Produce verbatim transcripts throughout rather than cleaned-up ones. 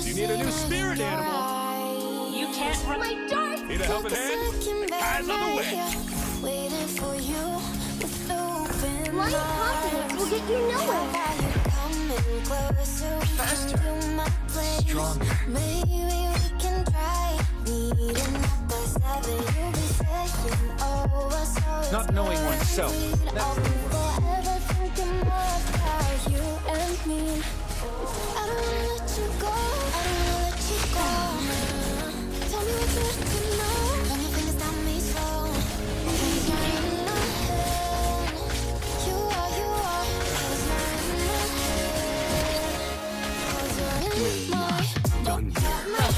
You need a new spirit animal. You can't run my dark. Need a helping hand? The guy's on the way. Waiting for you with open Blind confidence will get you nowhere. Coming closer, Faster. Stronger. Maybe we can try. Needing up by seven, you'll be saying, oh, so it's Not knowing oneself. I'll be forever thinking about you and me. I don't wanna let you go. I don't wanna let you go. Tell me what you want to know. Run your fingers down me slow. Cause you're in my head. You are, you are. Cause you're in my head. Cause you're in my head. Done here.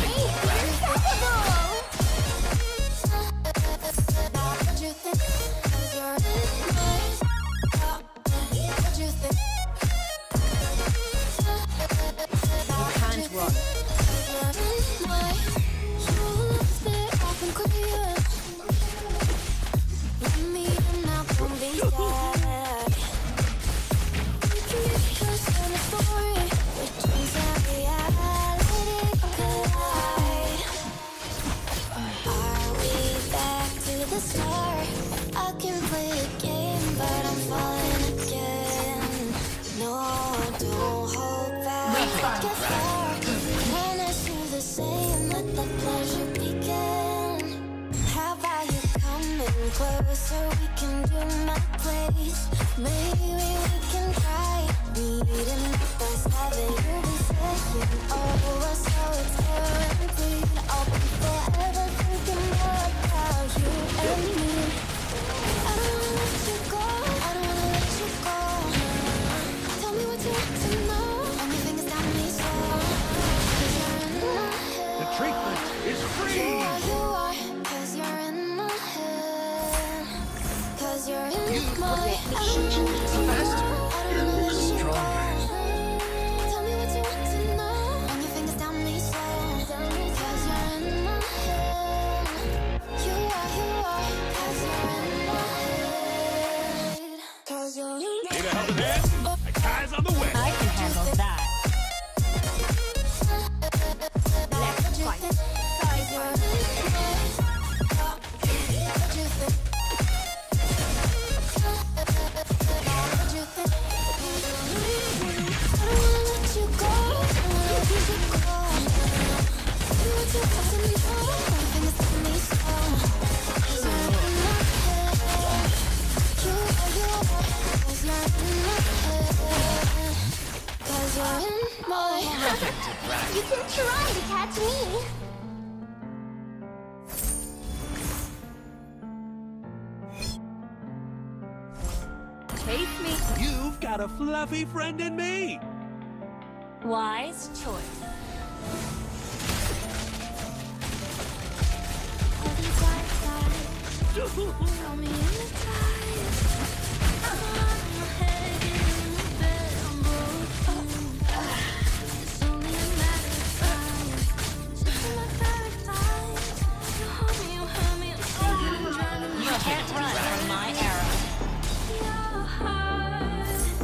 What you think? Cause you're in my head. What you think? You can't run. I can play a game, but I'm falling again. No, don't hold back. Get far. Promise you the same. Let the pleasure begin. How about you coming closer? We can do my place. Maybe we can try. Meeting up by seven. You'll be saying, oh, so it's guaranteed. I'll be forever thinking about you and me. I don't wanna let you go. I don't wanna let you go. Tell me what you want to know. Run your fingers down me slow. Cause you're in my head. The treatment is You free. are, you are. Cause you're in my head. Cause you're in my head. I don't wanna let you go. I don't wanna let you go. Stronger. Tell me what you want to know. Run your fingers down me slow. Cause you're in my head. You are, you are. Cause you're in my head. Cause you're in my Need a helping hand? The guy's on the way. I can handle that. Let's fight. Cause you're in my head. What you think? What you think? I don't wanna let you go. I don't wanna let you go. Do what you want to know. My fingers tell me so. Cause you're in my head. You are, you are. Cause you're in my head. Cause you're in my head. You can try to catch me. Chase me. You've got a fluffy friend in me. Wise choice. All these dark sides. Throw me in the tide. I'm on my head in the bed. I'm broke. It's only a matter of time. Just my paradise. You hurt me, you hurt me. I'm so driving me. You can't run from my arrow. Your heart is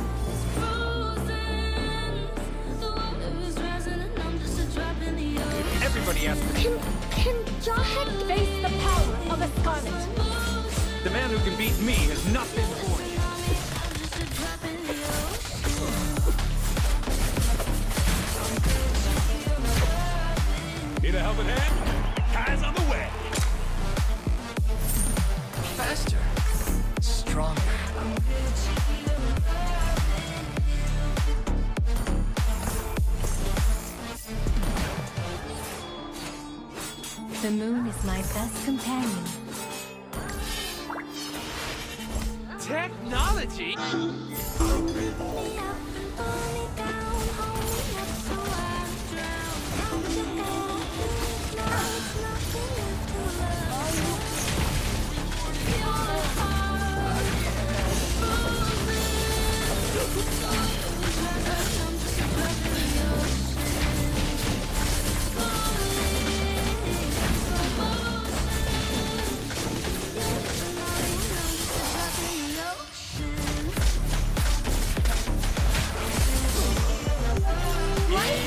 frozen. The water is rising and I'm just a drop in the ocean. Everybody asks for Can, can Jarhead face the power of a Scarlet? the man who can beat me has not been born yet. Need a helping hand? The guy's on the way. Faster. Stronger. The moon is my best companion. Technology? Blind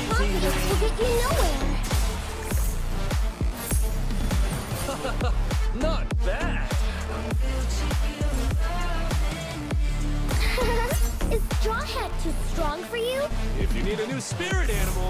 for you? If you need a new spirit animal.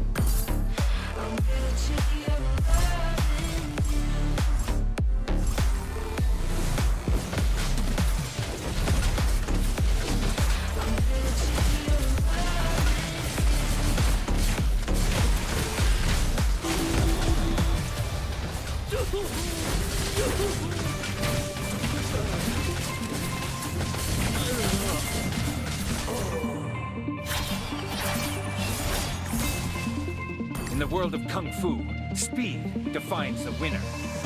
In the world of Kung Fu, speed defines the winner.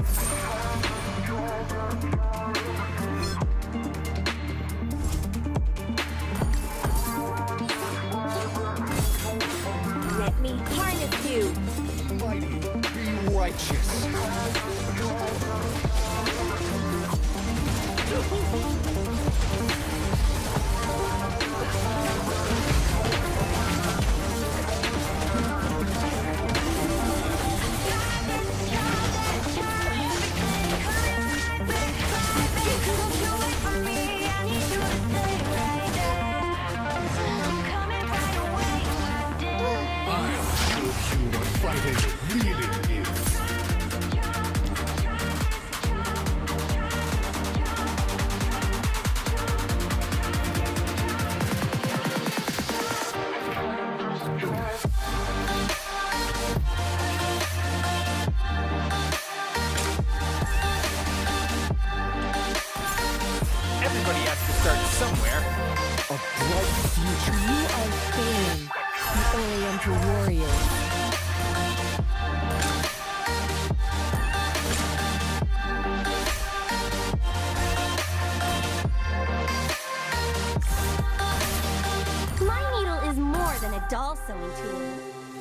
Let me harness you. Mighty, be righteous. Everybody has to start somewhere. A bright future. You are failing the Oriental warrior. My needle is more than a doll sewing tool.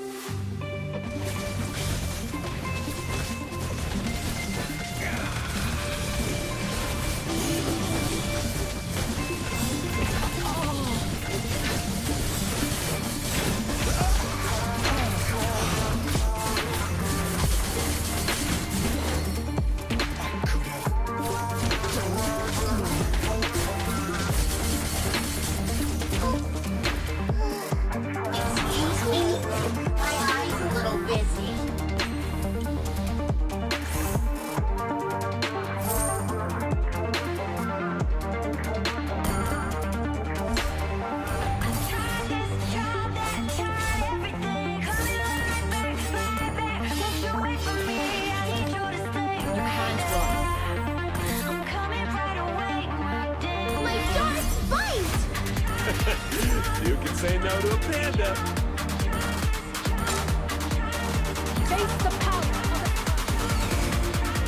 Excuse me? My eye's a little busy. You can't run. My darts bite! You can say no to a panda. Face the power of a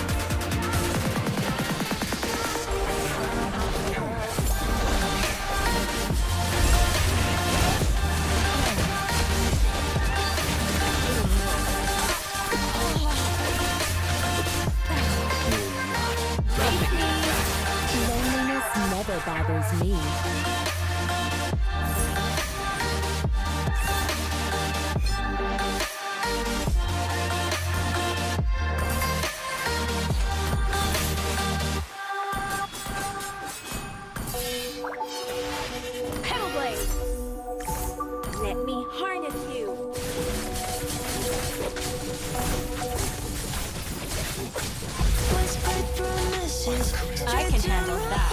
Loneliness never bothers me. Pedal blade! Let me harness you. Whispered promises. I can handle that.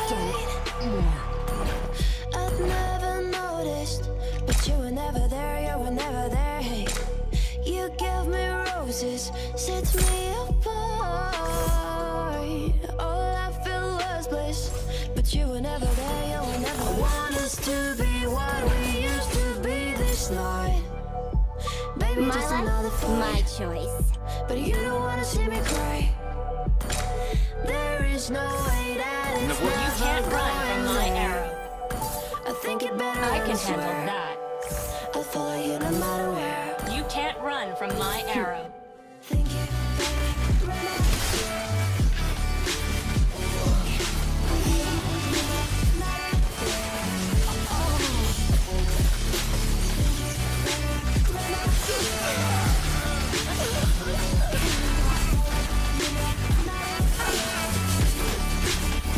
I'd never noticed, but you were never there, you were never there. Hey, you gave me roses, set me apart. All I felt was bliss, but you were never there, you were never. I want us to be what we used to be this night. Baby, My just life, another fight. my choice. But you don't wanna see me cry. There is no way that it's the world- never You can't run from my going there. arrow. I think it better I can elsewhere. handle that. I'll follow you no matter where. You can't run from my arrow. Think it better run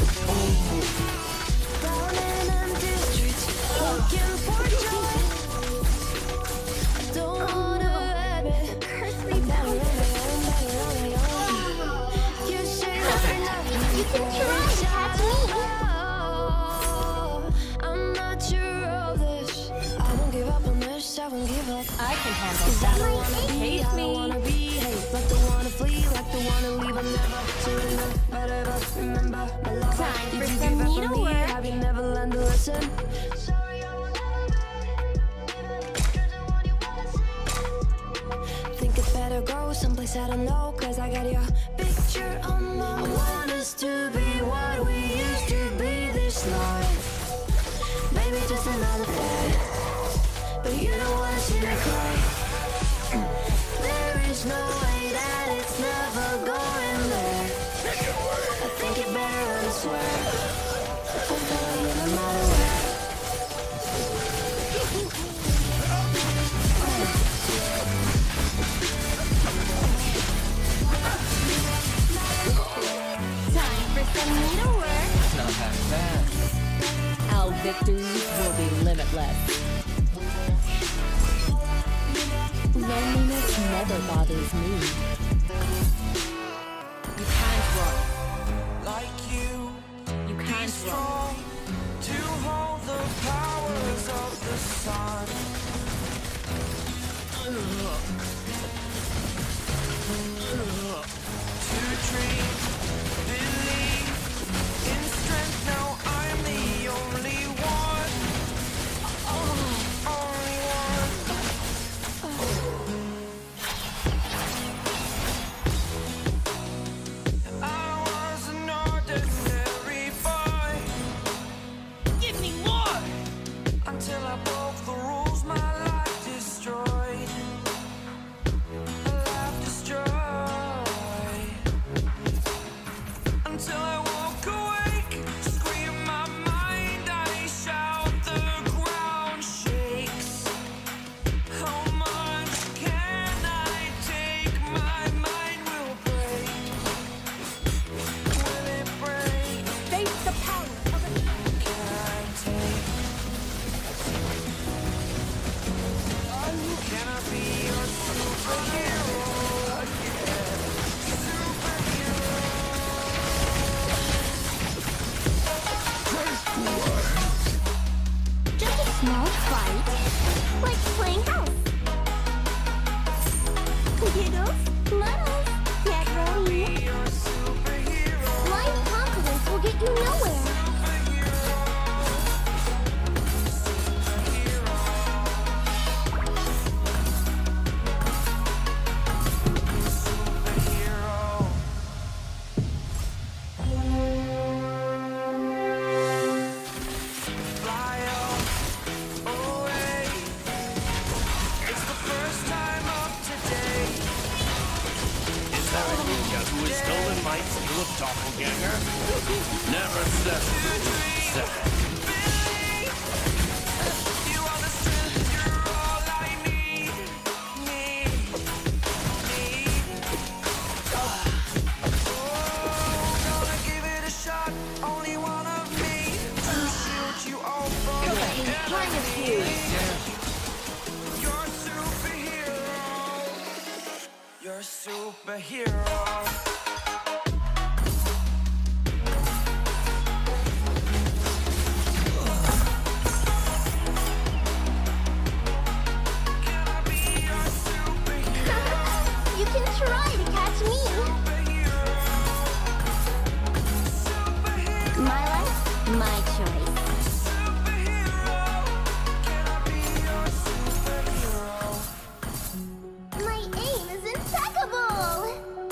down in empty streets, looking for joy. handle that. Taste me. Time for some needlework. Have you never learned to listen? Think it better go someplace I don't know, cause I got your picture on my wall. I want us to be what we used to be this life. Maybe just another day, but you don't wanna see me cry. There is no way that it's never going there. I think it better run, I swear. I'll follow you no matter where. Time for some needlework. Not that bad. Our victories will be limitless. Loneliness never bothers me. You can't run. Like you, You be can't run. strong to hold the powers of the sun. To dream, believe in strength. Now I'm the only one, only one. I was an ordinary boy. Give me more! Until I broke the rules, my life destroyed. A life destroyed. Until I woke awake, scream my mind, I shout, the ground shakes. How much can I take? My mind will break. Will it break? Face the power of a Can I take? Can I be your superhero again? Superhero. Just a small fight, like playing house. Giggles, muddles, get ready. Be your superhero. Blind confidence will get you nowhere. Fly away. It's the first time of today. Is there a ninja who has stolen my skill of doppelganger? Never settle. Settle. You are the strength, you're all I need. Need. Need. Oh, gonna give it a shot. Only one of me to shield you all from the enemy. You're a superhero. You're a superhero. Can I be your superhero? You can try to catch me. My life, my choice. My aim is impeccable.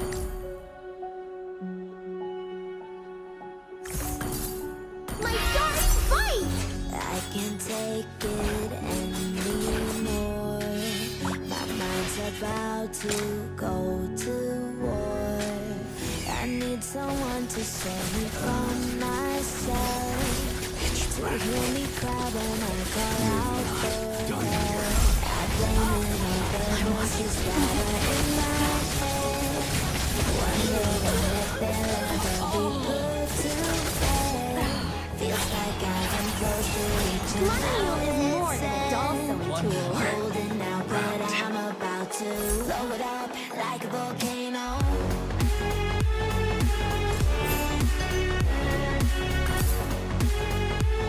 My dark fight. I can't take it anymore. My mind's about to go to war. I need someone to save me from myself. To hear me cry when I call out for help. I blame it on the voices that are in my head. Wondering if they'll ever be put to bed. Feels like I'm close to reaching My needle is more than a doll sewing tool. holding out, but I'm about to blow it up like a volcano.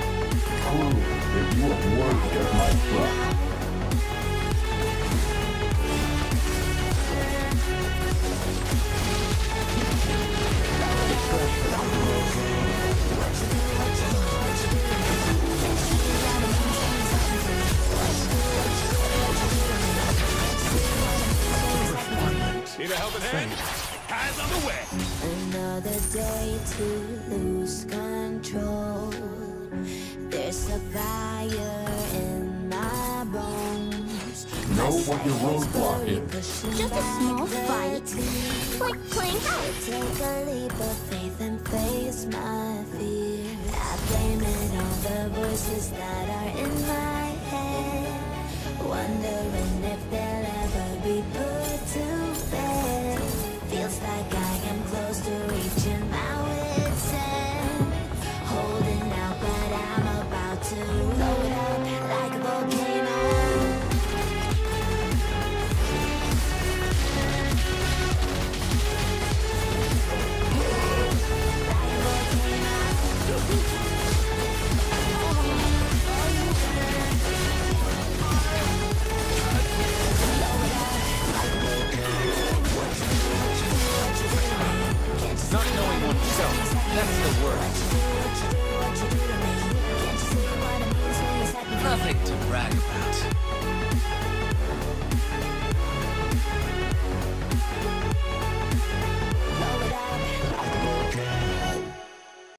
Prove that you have worked at my front. Event has underway. Another day to lose control. There's a fire in my bones. Know what your roadblock is. Just a small fight. Like playing house. Take a leap of faith and face my fear. I blame it on the voices that are in my head, wondering if they'll ever be put to bed. Feels like I am close to reaching my wit's end. Holding out, but I'm about to load up like a volcano. Not knowing oneself, that's the worst. Can't you see what it means when you set me Nothing to brag about.